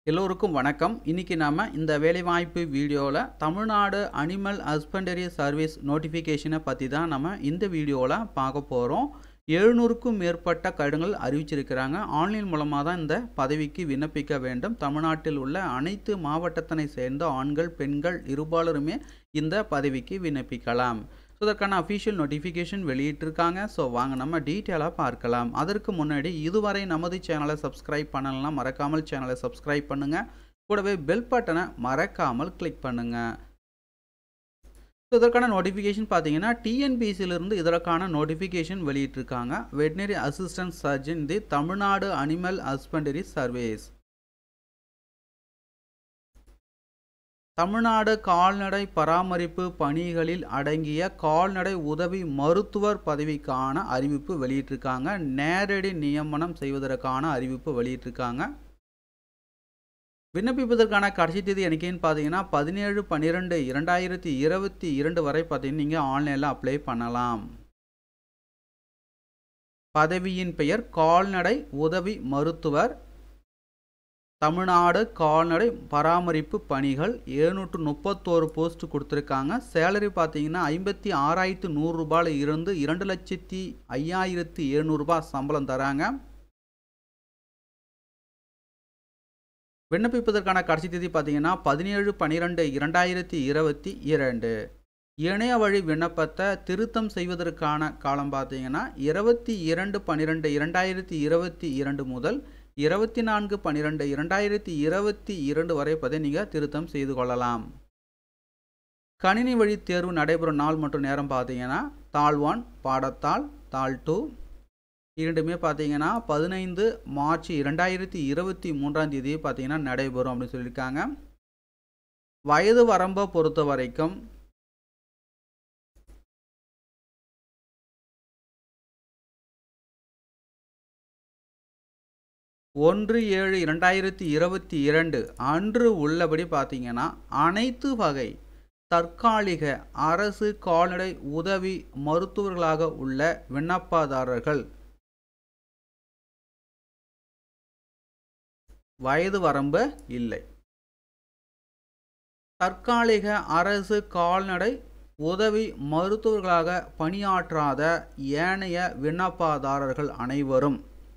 எல்லோருக்கும் வணக்கம். இன்னைக்கு நாம இந்த வேலைவாய்ப்பு வீடியோல தமிழ்நாடு அனிமல் ஹஸ்பண்டரி சர்வீஸ் நோட்டிஃபிகேஷனை பற்றி தான் நம்ம இந்த வீடியோவில் பார்க்க போகிறோம். 700க்கும் மேற்பட்ட கடிதங்கள் அறிவிச்சிருக்கிறாங்க. ஆன்லைன் மூலமாக தான் இந்த பதவிக்கு விண்ணப்பிக்க வேண்டும். தமிழ்நாட்டில் உள்ள அனைத்து மாவட்டத்தினை சேர்ந்த ஆண்கள் பெண்கள் இருபாலருமே இந்த பதவிக்கு விண்ணப்பிக்கலாம். இதற்கான அஃபிஷியல் நோட்டிஃபிகேஷன் வெளியிட்டிருக்காங்க. ஸோ வாங்க நம்ம டீட்டெயிலாக பார்க்கலாம். அதற்கு முன்னாடி இதுவரை நமது சேனலை சப்ஸ்கிரைப் பண்ணலன்னா மறக்காமல் சேனலை சப்ஸ்கிரைப் பண்ணுங்கள். கூடவே பெல் பட்டனை மறக்காமல் கிளிக் பண்ணுங்கள். ஸோ இதற்கான நோட்டிஃபிகேஷன் பார்த்தீங்கன்னா டிஎன்பிசியிலிருந்து இதற்கான நோட்டிஃபிகேஷன் வெளியிட்டிருக்காங்க. Veterinary assistant surgeon the Tamil Nadu animal husbandry service. Tamil Nadu கால்நடை பராமரிப்பு பணிகளில் அடங்கிய கால்நடை உதவி மருத்துவர் பதவிக்கான அறிவிப்பு வெளியிட்டிருக்காங்க. நேரடி நியமனம் செய்வதற்கான அறிவிப்பு வெளியிட்டிருக்காங்க. விண்ணப்பிப்பதற்கான கடைசி தேதி என்னைக்குன்னு பார்த்தீங்கன்னா 17/12/2022 வரை பார்த்தீங்கன்னா நீங்கள் ஆன்லைனில் அப்ளை பண்ணலாம். பதவியின் பெயர் கால்நடை உதவி மருத்துவர், தமிழ்நாடு கால்நடை பராமரிப்பு பணிகள். 731 போஸ்ட் கொடுத்துருக்காங்க. சேலரி பார்த்தீங்கன்னா 56,100 ரூபாயில் இருந்து 2,05,700 ரூபாய் சம்பளம் தராங்க. விண்ணப்பிப்பதற்கான கடைசி தேதி பார்த்தீங்கன்னா 17/12/2022. இணைய வழி விண்ணப்பத்தை திருத்தம் செய்வதற்கான காலம் பார்த்தீங்கன்னா 22/12/2022 முதல் 24/12/2022 வரை நீங்கள் திருத்தம் செய்து கொள்ளலாம். கணினி வழி தேர்வு நடைபெறும் நாள் மற்றும் நேரம் பார்த்தீங்கன்னா தாள் 1 பாடத்தாள், தாள் 2 இரண்டுமே பார்த்தீங்கன்னா 15 மார்ச் 2023 பார்த்தீங்கன்னா நடைபெறும் அப்படின்னு சொல்லியிருக்காங்க. வயது வரம்பை பொறுத்த வரைக்கும் 1/7/2022 அன்று உள்ளபடி பார்த்தீங்கன்னா அனைத்து வகை தற்காலிக அரசு கால்நடை உதவி மருத்துவர்களாக உள்ள விண்ணப்பதாரர்கள் வயது வரம்பு இல்லை. தற்காலிக அரசு கால்நடை உதவி மருத்துவர்களாக பணியாற்றாத ஏனைய விண்ணப்பதாரர்கள் அனைவரும்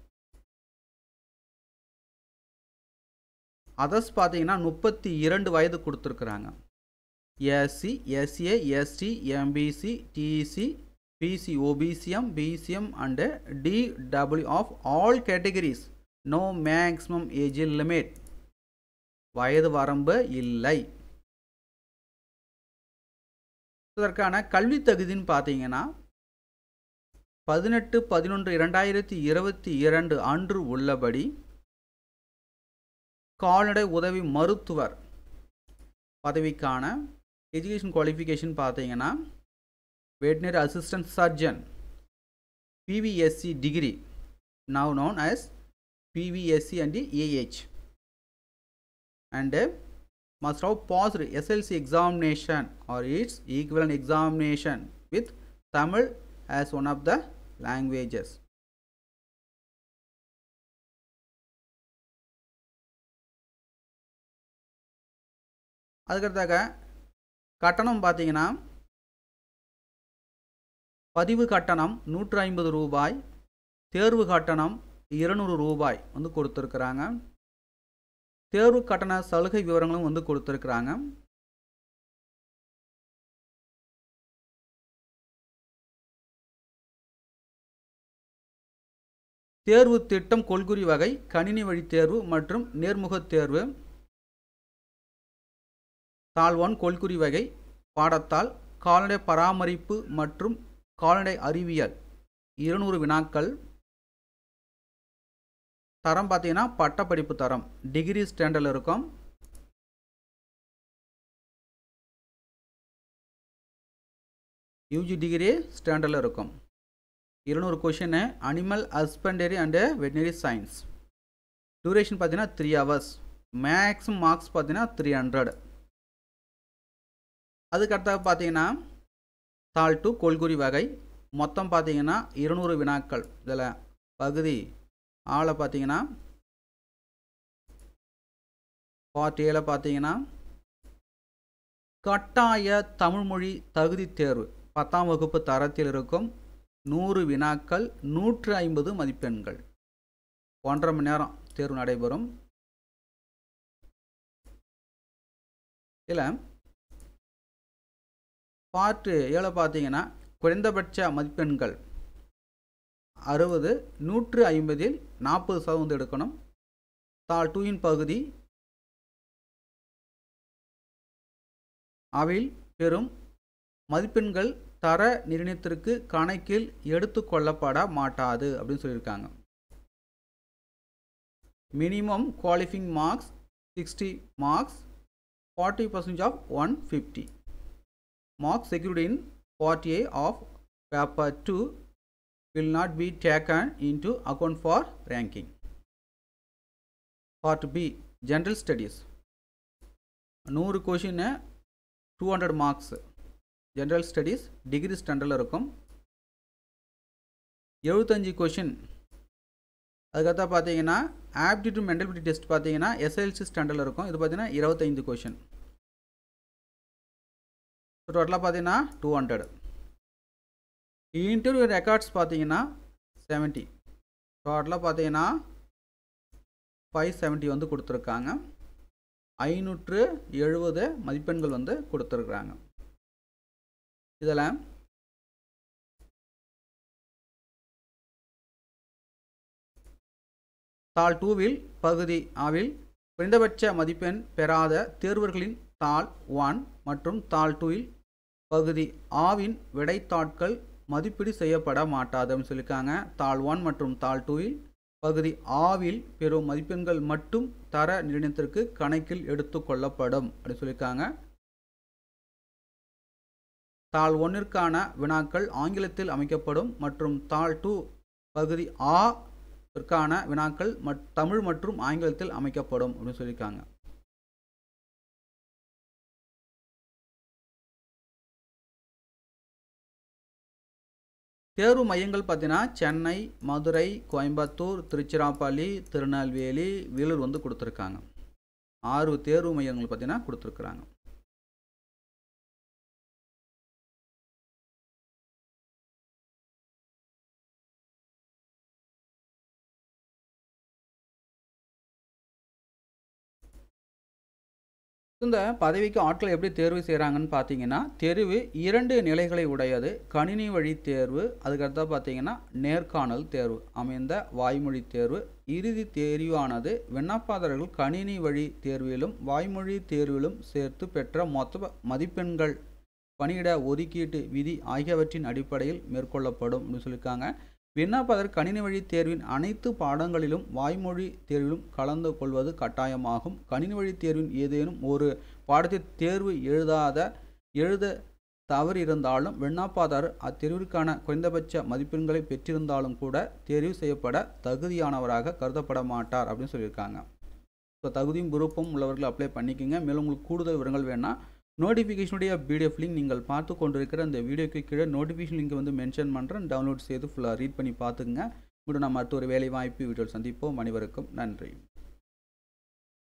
அதர்ஸ் பார்த்தீங்கன்னா 32 வயது கொடுத்துருக்குறாங்க. SC, SA, ST, MBC, DC, BC, OBCM, BCM and DW of all categories. No maximum age limit. வயது வரம்பு இல்லை. இதற்கான கல்வி தகுதின்னு பார்த்தீங்கன்னா 18/11/2022 அன்று உள்ளபடி கால்நடை உதவி மருத்துவர் பதவிக்கான எஜுகேஷன் குவாலிஃபிகேஷன் பார்த்தீங்கன்னா veterinary assistant surgeon BVSc degree, now known as PVSC and AH, and must have passed SLC examination or its equivalent examination with Tamil as one of the languages. அதுக்கடுத்தாக கட்டணம் பார்த்தீங்கன்னா பதிவு கட்டணம் 150 ரூபாய், தேர்வு கட்டணம் 200 ரூபாய் கொடுத்துருக்குறாங்க. தேர்வு கட்டண சலுகை விவரங்களும் கொடுத்துருக்குறாங்க. தேர்வு திட்டம் கொள்குறி வகை கணினி வழி தேர்வு மற்றும் நேர்முக தேர்வு. தாள் 1 கொள்குறி வகை பாடத்தால் கால்நடை பராமரிப்பு மற்றும் கால்நடை அறிவியல் 200 வினாக்கள். தரம் பார்த்தீங்கன்னா பட்டப்படிப்பு தரம் டிகிரி ஸ்டாண்டர்டில் இருக்கும். யூஜி டிகிரி ஸ்டாண்டர்டில் இருக்கும். 200 question animal husbandry and veterinary science. Duration பார்த்தீங்கன்னா 3 hours. மேக்ஸிமம் மார்க்ஸ் பார்த்தீங்கன்னா 300. அதுக்கடுத்தாக பார்த்தீங்கன்னா தாள் 2 கொள்குறி வகை மொத்தம் பார்த்தீங்கன்னா 200 வினாக்கள். இதில் பகுதி ஆளை பார்த்தீங்கன்னா பார்ட் ஏல பார்த்தீங்கன்னா கட்டாய தமிழ்மொழி தகுதி தேர்வு 10ஆம் வகுப்பு தரத்தில் இருக்கும் 100 வினாக்கள் 150 மதிப்பெண்கள் 1.5 மணி நேரம் தேர்வு நடைபெறும். இதில் பார்ட் ஏல பார்த்தீங்கன்னா குறைந்தபட்ச மதிப்பெண்கள் 60, 150இல் 40% எடுக்கணும். தாள் 2 பகுதி அவில் பெறும் மதிப்பெண்கள் தர நிர்ணயத்திற்கு கணக்கில் எடுத்துக்கொள்ளப்பட மாட்டாது அப்படின்னு சொல்லியிருக்காங்க. Minimum qualifying marks 60 marks 40% of 150. Marks secured in Part A of Paper 2 will not be taken into account for ranking. Part B General Studies 100 question 200 marks. General Studies degree standard இருக்கும். 75 question. அதுக்கடுத்து பார்த்தீங்கன்னா aptitude mental ability test பார்த்தீங்கன்னா SLC ஸ்டாண்டர்டில் இருக்கும். இது பார்த்தீங்கன்னா 25 question. டோட்டலாக பார்த்தீங்கன்னா 200. இன்டர்வியூ ரெக்கார்ட்ஸ் பார்த்தீங்கன்னா 70. டோட்டலாக பார்த்தீங்கன்னா 570 வந்து கொடுத்துருக்காங்க. 570 மதிப்பெண்கள் வந்து கொடுத்துருக்குறாங்க. இதில் தாள் 2வில் பகுதி ஆவில் குறைந்தபட்ச மதிப்பெண் பெறாத தேர்வர்களின் தாள் 1 மற்றும் தாள் 2வில் பகுதி ஆவின் விடைத்தாட்கள் மதிப்பீடு செய்யப்பட மாட்டாதுன்னு சொல்லியிருக்காங்க. தாள் 1 மற்றும் தாள் 2வில் பகுதி ஆவில் பெறும் மதிப்பெண்கள் மட்டும் தர நிர்ணயத்திற்கு கணக்கில் எடுத்துக்கொள்ளப்படும் அப்படின்னு சொல்லியிருக்காங்க. தாள் 1ற்கான வினாக்கள் ஆங்கிலத்தில் அமைக்கப்படும் மற்றும் தாள் 2 பகுதி ஆ ற்கான வினாக்கள் தமிழ் மற்றும் ஆங்கிலத்தில் அமைக்கப்படும் அப்படின்னு சொல்லியிருக்காங்க. தேர்வு மையங்கள் பார்த்தீங்கன்னா சென்னை, மதுரை, கோயம்புத்தூர், திருச்சிராப்பள்ளி, திருநெல்வேலி, வேலூர் வந்து கொடுத்துருக்காங்க. 6 தேர்வு மையங்கள் பார்த்தீங்கன்னா கொடுத்துருக்குறாங்க. இந்த பதவிக்கு ஆட்களை எப்படி தேர்வு செய்கிறாங்கன்னு பார்த்தீங்கன்னா தேர்வு 2 நிலைகளை உடையது. கணினி வழி தேர்வு, அதுக்கடுத்தா பார்த்தீங்கன்னா நேர்காணல் தேர்வு, அமைந்த வாய்மொழி தேர்வு. இறுதி தேர்வானது விண்ணப்பதாரர்கள் கணினி வழி தேர்விலும் வாய்மொழி தேர்விலும் சேர்த்து பெற்ற மொத்த மதிப்பெண்கள் பணியிட ஒதுக்கீட்டு விதி ஆகியவற்றின் அடிப்படையில் மேற்கொள்ளப்படும் அப்படின்னு சொல்லியிருக்காங்க. விண்ணப்பதாரர் கணினி வழி தேர்வின் அனைத்து பாடங்களிலும் வாய்மொழி தேர்விலும் கலந்து கொள்வது கட்டாயமாகும். கணினி வழி தேர்வின் ஏதேனும் ஒரு பாடத்தில் தேர்வு எழுத தவறு இருந்தாலும் விண்ணப்பதாரர் அத்தேர்விற்கான குறைந்தபட்ச மதிப்பெண்களை பெற்றிருந்தாலும் கூட தேர்வு செய்யப்பட தகுதியானவராக கருதப்பட மாட்டார் அப்படின்னு சொல்லியிருக்காங்க. ஸோ தகுதியும் விருப்பம் உள்ளவர்கள் அப்ளை பண்ணிக்கோங்க. மேலும் உங்களுக்கு கூடுதல் விவரங்கள் வேணால் நோட்டிஃபிகேஷனுடைய பிடிஎஃப் லிங்க் நீங்கள் பார்த்து கொண்டிருக்கிற அந்த வீடியோக்கு கீழே நோட்டிஃபிகேஷன் லிங்க் வந்து மென்ஷன் பண்ணுறேன். டவுன்லோட் செய்து ஃபுல்லாக ரீட் பண்ணி பார்த்துக்குங்க. மீண்டும் நம்ம அடுத்த ஒரு வேலை வாய்ப்பு வீடியோவில் சந்திப்போம். அனைவருக்கும் நன்றி.